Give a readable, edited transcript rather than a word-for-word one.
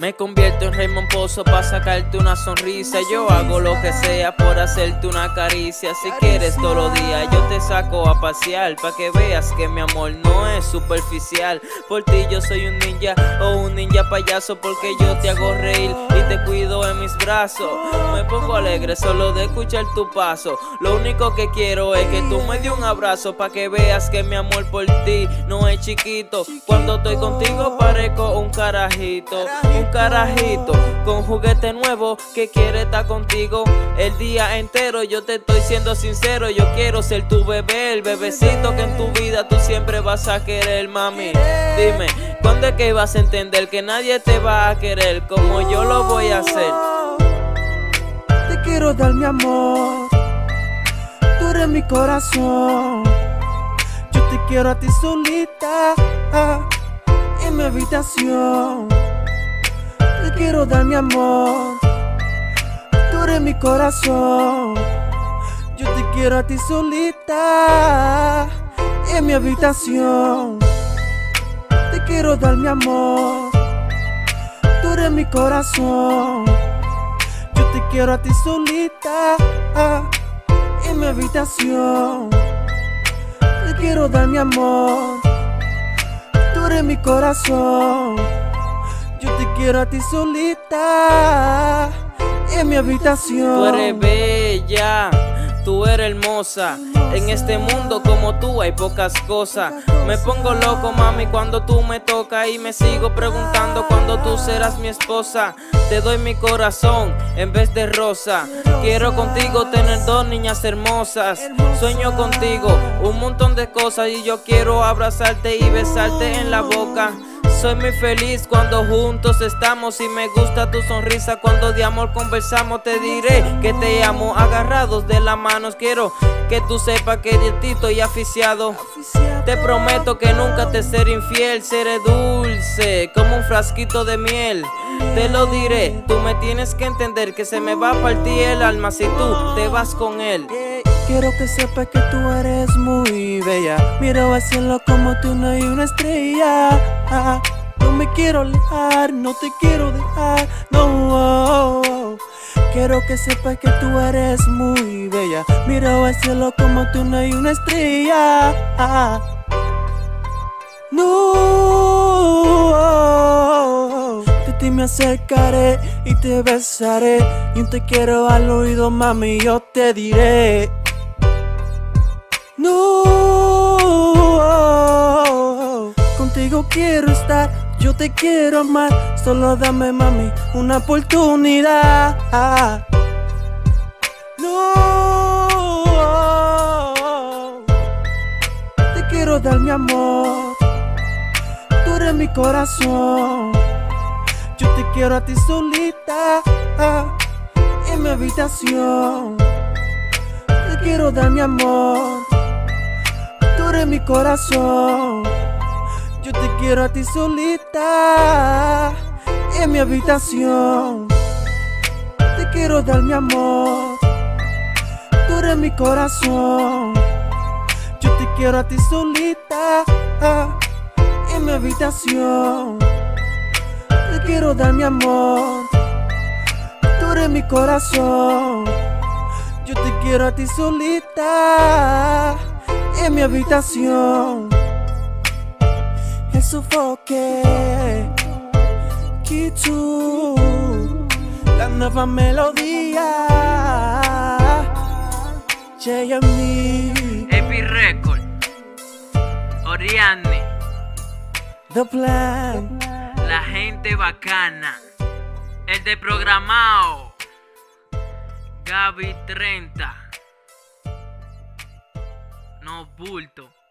Me convierto en Raymond Pozo para sacarte una sonrisa. Yo hago lo que sea por hacerte una caricia. Si quieres todos los días yo te saco a pasear, pa' que veas que mi amor no es superficial. Por ti yo soy un ninja o un ninja payaso, porque yo te hago reír y te cuido en mis brazos. Me pongo alegre solo de escuchar tu paso. Lo único que quiero es que tú me des un abrazo, pa' que veas que mi amor por ti no es chiquito. Cuando estoy contigo parezco un carajito. Un carajito con juguete nuevo que quiere estar contigo el día entero. Yo te estoy siendo sincero, yo quiero ser tu bebé, el bebecito que en tu vida tú siempre vas a querer, mami. Dime, ¿cuándo es que vas a entender que nadie te va a querer como yo lo voy a hacer? Te quiero dar mi amor, tú eres mi corazón. Yo te quiero a ti solita en mi habitación. Te quiero dar mi amor, tú eres mi corazón. Yo te quiero a ti solita en mi habitación. Te quiero dar mi amor, tú eres mi corazón. Yo te quiero a ti solita en mi habitación. Te quiero dar mi amor, tú eres mi corazón. Yo te quiero a ti solita en mi habitación. Tú eres bella, tú eres hermosa. En este mundo como tú hay pocas cosas. Me pongo loco, mami, cuando tú me tocas, y me sigo preguntando cuándo tú serás mi esposa. Te doy mi corazón en vez de rosa. Quiero contigo tener dos niñas hermosas. Sueño contigo un montón de cosas, y yo quiero abrazarte y besarte en la boca. Soy muy feliz cuando juntos estamos, y me gusta tu sonrisa cuando de amor conversamos. Te diré que te amo, agarrados de las manos. Quiero que tú sepas que de ti estoy aficiado. Te prometo que nunca te seré infiel. Seré dulce como un frasquito de miel. Te lo diré, tú me tienes que entender que se me va a partir el alma si tú te vas con él. Quiero que sepas que tú eres muy bella. Miro al cielo como tú no hay una estrella. No me quiero alejar, no te quiero dejar, no. Quiero que sepas que tú eres muy bella. Miro al cielo como tú no hay una estrella. No. De ti me acercaré y te besaré, y un te quiero al oído, mami, yo te diré. No, contigo quiero estar, yo te quiero amar. Solo dame, mami, una oportunidad. No, te quiero dar mi amor, tú eres mi corazón. Yo te quiero a ti solita en mi habitación. Te quiero dar mi amor, tú eres mi corazón. Yo te quiero a ti solita en mi habitación. Te quiero dar mi amor, tú eres mi corazón. Yo te quiero a ti solita en mi habitación. Te quiero dar mi amor, tú eres mi corazón. Yo te quiero a ti solita en mi habitación. El sofoque, Kitu, la nueva melodía. J.M. Epi Record, Oriane, The Plan, la gente bacana, el de programado, Gaby 30, no bulto.